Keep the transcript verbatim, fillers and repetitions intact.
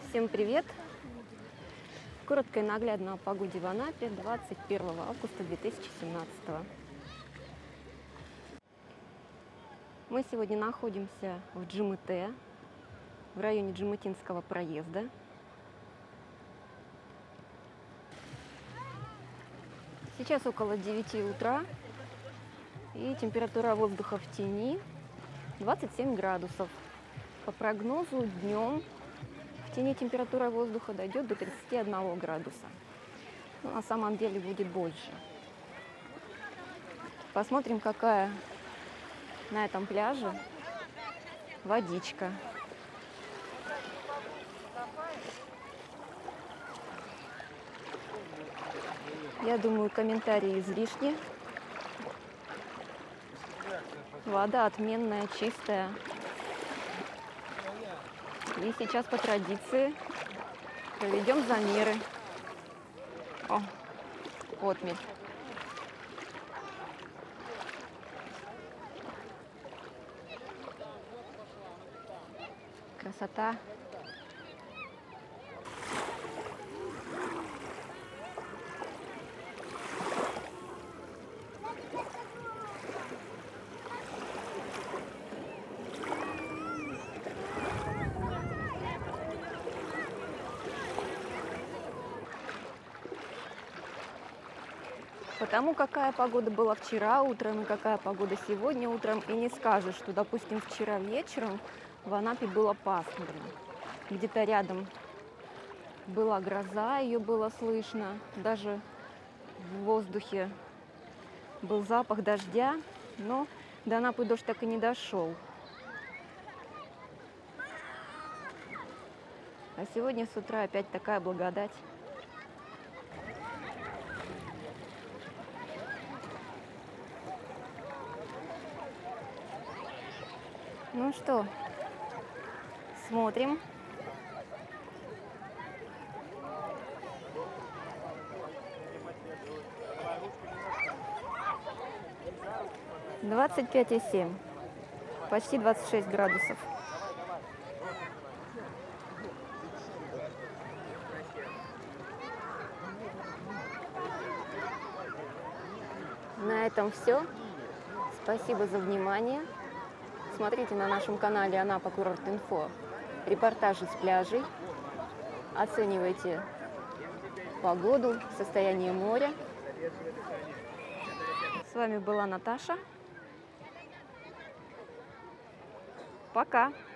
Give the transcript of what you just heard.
Всем привет! Коротко и наглядно о погоде в Анапе двадцать первого августа две тысячи семнадцатого. Мы сегодня находимся в Джимыте, в районе Джимытинского проезда. Сейчас около девяти утра, и температура воздуха в тени двадцать семь градусов. По прогнозу днем в тени температура воздуха дойдет до тридцати одного градуса. Но на самом деле будет больше. Посмотрим, какая на этом пляже водичка. Я думаю, комментарии излишни. Вода отменная, чистая. И сейчас по традиции проведем замеры. О, отмель. Красота. Потому какая погода была вчера утром и какая погода сегодня утром, и не скажешь, что, допустим, вчера вечером в Анапе было пасмурно. Где-то рядом была гроза, ее было слышно. Даже в воздухе был запах дождя, но до Анапы дождь так и не дошел. А сегодня с утра опять такая благодать. Ну что, смотрим. двадцать пять и семь, почти двадцать шесть градусов. На этом все. Спасибо за внимание. Смотрите на нашем канале Анапа Курорт Инфо репортажи с пляжей. Оценивайте погоду, состояние моря. С вами была Наташа. Пока!